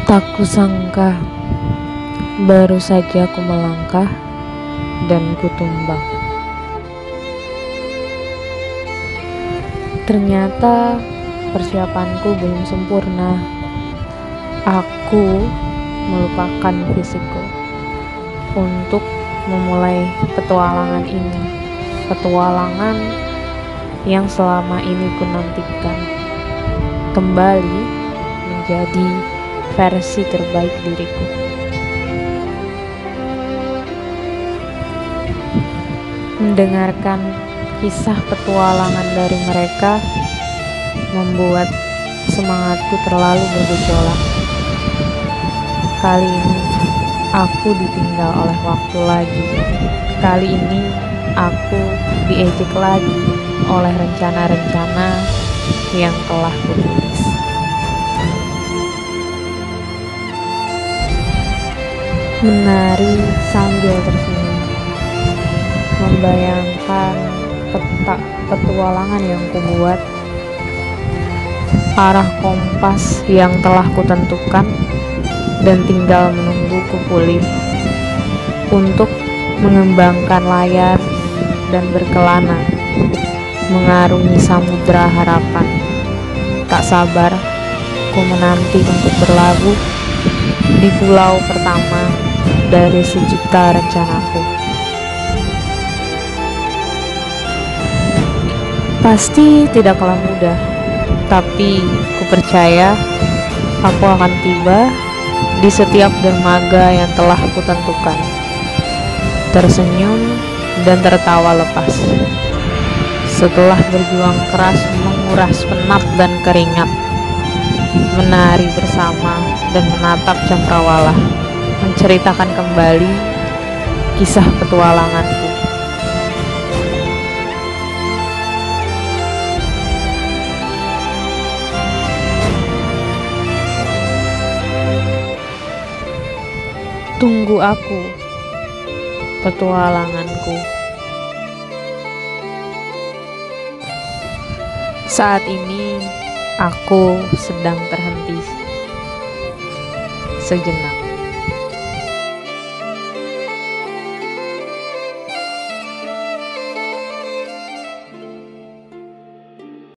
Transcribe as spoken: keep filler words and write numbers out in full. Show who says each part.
Speaker 1: Tak kusangka, baru saja ku melangkah dan ku tumbang. Ternyata persiapanku belum sempurna. Aku melupakan fisikku untuk memulai petualangan ini. Petualangan yang selama ini ku nantikan kembali menjadi versi terbaik diriku. Mendengarkan kisah petualangan dari mereka membuat semangatku terlalu bergejolak. Kali ini aku ditinggal oleh waktu lagi. Kali ini aku diejek lagi oleh rencana-rencana yang telah kutulis. Menari sambil tersenyum, membayangkan peta petualangan yang kubuat, arah kompas yang telah kutentukan, dan tinggal menunggu ku pulih untuk mengembangkan layar dan berkelana mengarungi samudera harapan. Tak sabar ku menanti untuk berlabuh di pulau pertama dari sejuta rencanaku. Pasti tidaklah mudah, tapi ku percaya aku akan tiba di setiap dermaga yang telah aku tentukan, tersenyum dan tertawa lepas. Setelah berjuang keras menguras penat dan keringat, menari bersama dan menatap cakrawala, menceritakan kembali kisah petualanganku. Tunggu aku, petualanganku. Saat ini aku sedang terhenti sejenak.